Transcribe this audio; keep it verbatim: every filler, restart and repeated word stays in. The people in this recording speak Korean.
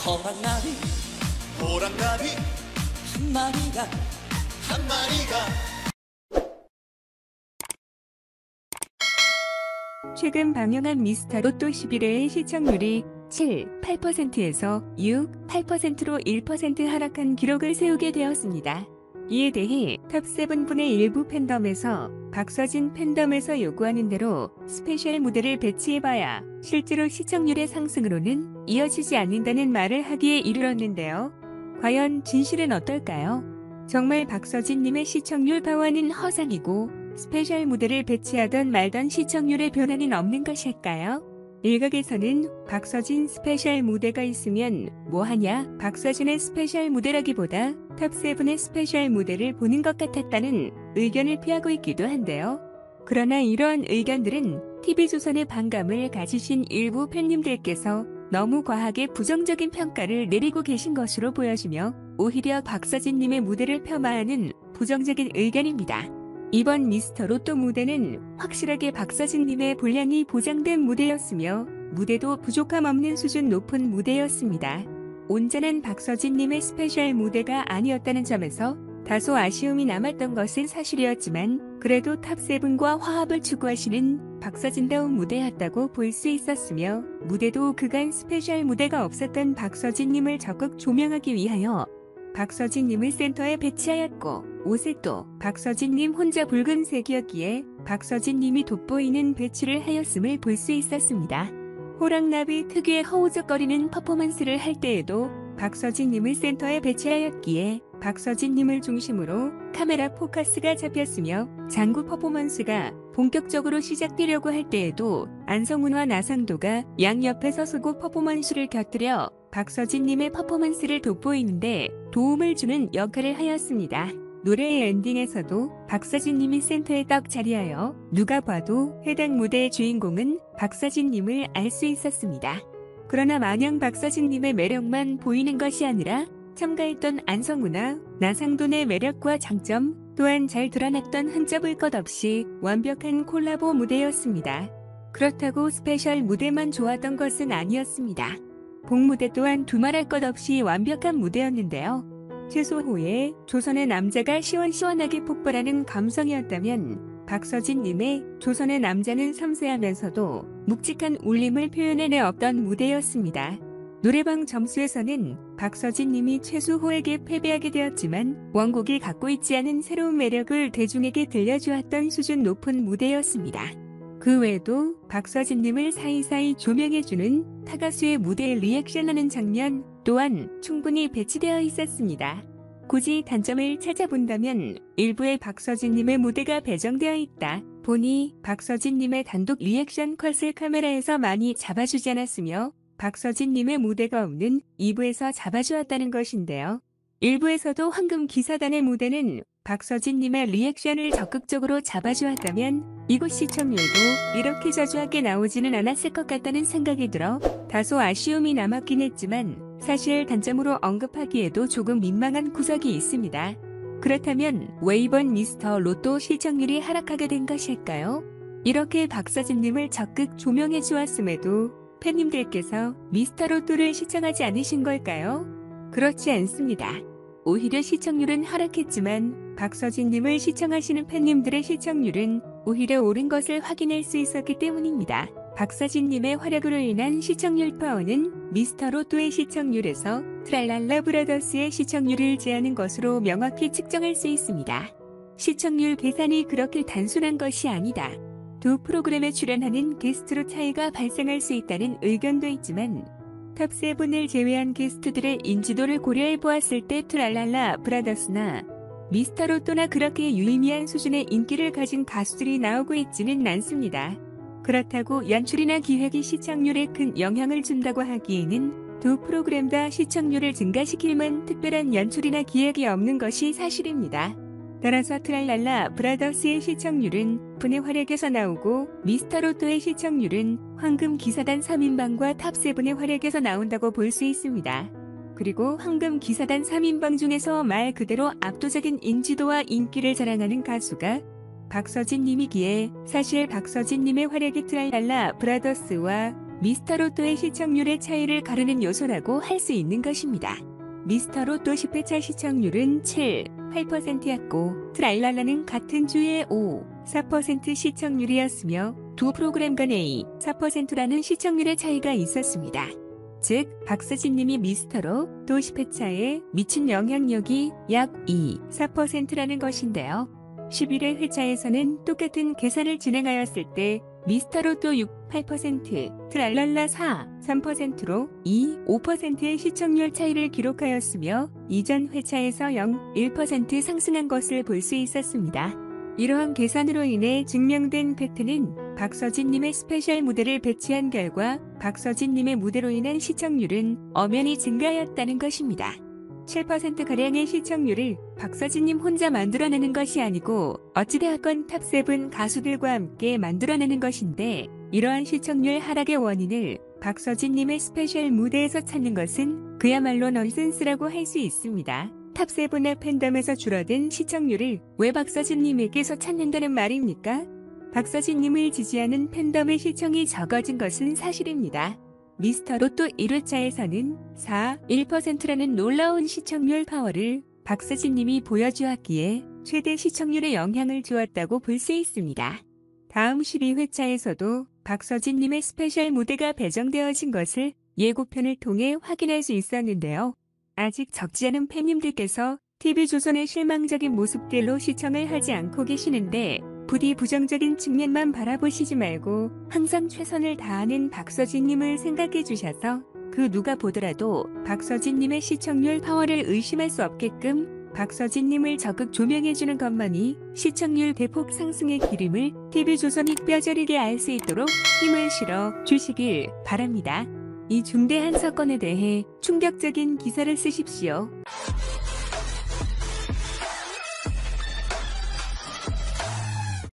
호랑나비 호랑나비 한 마리가 한 마리가 최근 방영한 미스터 로또 십일 회의 시청률이 칠, 팔 퍼센트에서 육, 팔 퍼센트로 일 퍼센트 하락한 기록을 세우게 되었습니다. 이에 대해 탑칠 분의 일부 팬덤에서 박서진 팬덤에서 요구하는 대로 스페셜 무대를 배치해봐야 실제로 시청률의 상승으로는 이어지지 않는다는 말을 하기에 이르렀는데요. 과연 진실은 어떨까요? 정말 박서진님의 시청률 하락은 허상이고 스페셜 무대를 배치하던 말던 시청률의 변화는 없는 것일까요? 일각에서는 박서진 스페셜 무대가 있으면 뭐하냐, 박서진의 스페셜 무대라기보다 탑칠의 스페셜 무대를 보는 것 같았다는 의견을 피하고 있기도 한데요. 그러나 이러한 의견들은 티비조선의 반감을 가지신 일부 팬님들께서 너무 과하게 부정적인 평가를 내리고 계신 것으로 보여지며 오히려 박서진님의 무대를 폄하하는 부정적인 의견입니다. 이번 미스터 로또 무대는 확실하게 박서진님의 분량이 보장된 무대였으며 무대도 부족함 없는 수준 높은 무대였습니다. 온전한 박서진님의 스페셜 무대가 아니었다는 점에서 다소 아쉬움이 남았던 것은 사실이었지만 그래도 탑칠과 화합을 추구하시는 박서진다운 무대였다고 볼 수 있었으며 무대도 그간 스페셜 무대가 없었던 박서진님을 적극 조명하기 위하여 박서진님을 센터에 배치하였고 옷색도 박서진님 혼자 붉은색이었기에 박서진님이 돋보이는 배치를 하였음을 볼 수 있었습니다. 호랑나비 특유의 허우적거리는 퍼포먼스를 할 때에도 박서진님을 센터에 배치하였기에 박서진님을 중심으로 카메라 포커스가 잡혔으며 장구 퍼포먼스가 본격적으로 시작되려고 할 때에도 안성훈과 나상도가 양옆에 서서고 퍼포먼스를 곁들여 박서진님의 퍼포먼스를 돋보이는데 도움을 주는 역할을 하였습니다. 노래의 엔딩에서도 박서진님이 센터에 딱 자리하여 누가 봐도 해당 무대의 주인공은 박서진님을 알 수 있었습니다. 그러나 마냥 박서진님의 매력만 보이는 것이 아니라 참가했던 안성우나 나상돈의 매력과 장점 또한 잘 드러났던 흠잡을 것 없이 완벽한 콜라보 무대였습니다. 그렇다고 스페셜 무대만 좋았던 것은 아니었습니다. 복무대 또한 두말할 것 없이 완벽한 무대였는데요. 최소호의 조선의 남자가 시원시원하게 폭발하는 감성이었다면 박서진님의 조선의 남자는 섬세하면서도 묵직한 울림을 표현해내 없던 무대였습니다. 노래방 점수에서는 박서진님이 최수호에게 패배하게 되었지만 원곡이 갖고 있지 않은 새로운 매력을 대중에게 들려주었던 수준 높은 무대였습니다. 그 외에도 박서진님을 사이사이 조명해주는 타가수의 무대에 리액션하는 장면 또한 충분히 배치되어 있었습니다. 굳이 단점을 찾아본다면 일부의 박서진님의 무대가 배정되어 있다 보니 박서진님의 단독 리액션 컷을 카메라에서 많이 잡아주지 않았으며 박서진님의 무대가 없는 이 부에서 잡아주었다는 것인데요. 일부에서도 황금 기사단의 무대는 박서진님의 리액션을 적극적으로 잡아주었다면 이곳 시청률도 이렇게 저조하게 나오지는 않았을 것 같다는 생각이 들어 다소 아쉬움이 남았긴 했지만 사실 단점으로 언급하기에도 조금 민망한 구석이 있습니다. 그렇다면 왜 이번 미스터 로또 시청률이 하락하게 된 것일까요? 이렇게 박서진님을 적극 조명해 주었음에도 팬님들께서 미스터 로또를 시청하지 않으신 걸까요? 그렇지 않습니다. 오히려 시청률은 하락했지만 박서진님을 시청하시는 팬님들의 시청률은 오히려 오른 것을 확인할 수 있었기 때문입니다. 박서진님의 활약으로 인한 시청률 파워는 미스터 로또의 시청률에서 트랄랄라 브라더스의 시청률을 제하는 것으로 명확히 측정할 수 있습니다. 시청률 계산이 그렇게 단순한 것이 아니다. 두 프로그램에 출연하는 게스트로 차이가 발생할 수 있다는 의견도 있지만 탑칠을 제외한 게스트들의 인지도를 고려해 보았을 때 트랄랄라 브라더스나 미스터 로또나 그렇게 유의미한 수준의 인기를 가진 가수들이 나오고 있지는 않습니다. 그렇다고 연출이나 기획이 시청률에 큰 영향을 준다고 하기에는 두 프로그램 다 시청률을 증가시킬 만 특별한 연출이나 기획이 없는 것이 사실입니다. 따라서 트랄랄라 브라더스의 시청률은 분의 활약에서 나오고 미스터 로또의 시청률은 황금 기사단 삼 인방과 탑칠의 활약에서 나온다고 볼 수 있습니다. 그리고 황금 기사단 삼 인방 중에서 말 그대로 압도적인 인지도와 인기를 자랑하는 가수가 박서진님이기에 사실 박서진님의 활약이 트랄랄라 브라더스와 미스터로또의 시청률의 차이를 가르는 요소라고 할 수 있는 것입니다. 미스터로또 십 회차 시청률은 칠, 팔 퍼센트였고 트랄랄라는 같은 주에 오, 사 퍼센트 시청률이었으며 두 프로그램 간의 사 퍼센트라는 시청률의 차이가 있었습니다. 즉 박서진님이 미스터로또 십 회차에 미친 영향력이 약 이, 사 퍼센트라는 것인데요. 십일 회 회차에서는 똑같은 계산을 진행하였을 때 미스터로또 육, 팔 퍼센트, 트랄랄라 사, 삼 퍼센트로 이, 오 퍼센트의 시청률 차이를 기록하였으며 이전 회차에서 영, 일 퍼센트 상승한 것을 볼 수 있었습니다. 이러한 계산으로 인해 증명된 팩트는 박서진님의 스페셜 무대를 배치한 결과 박서진님의 무대로 인한 시청률은 엄연히 증가하였다는 것입니다. 칠 퍼센트가량의 시청률을 박서진님 혼자 만들어내는 것이 아니고 어찌되었건 탑세븐 가수들과 함께 만들어내는 것인데 이러한 시청률 하락의 원인을 박서진님의 스페셜 무대에서 찾는 것은 그야말로 넌센스라고 할 수 있습니다. 탑세븐의 팬덤에서 줄어든 시청률을 왜 박서진님에게서 찾는다는 말입니까? 박서진님을 지지하는 팬덤의 시청이 적어진 것은 사실입니다. 미스터로또 일 회차에서는 사, 일 퍼센트라는 놀라운 시청률 파워를 박서진님이 보여주었기에 최대 시청률에 영향을 주었다고 볼 수 있습니다. 다음 십이 회차에서도 박서진님의 스페셜 무대가 배정되어진 것을 예고편을 통해 확인할 수 있었는데요. 아직 적지 않은 팬님들께서 티비조선의 실망적인 모습들로 시청을 하지 않고 계시는데 부디 부정적인 측면만 바라보시지 말고 항상 최선을 다하는 박서진님을 생각해 주셔서 그 누가 보더라도 박서진님의 시청률 파워를 의심할 수 없게끔 박서진님을 적극 조명해주는 것만이 시청률 대폭 상승의 기름을 티비조선이 뼈저리게 알 수 있도록 힘을 실어 주시길 바랍니다. 이 중대한 사건에 대해 충격적인 기사를 쓰십시오.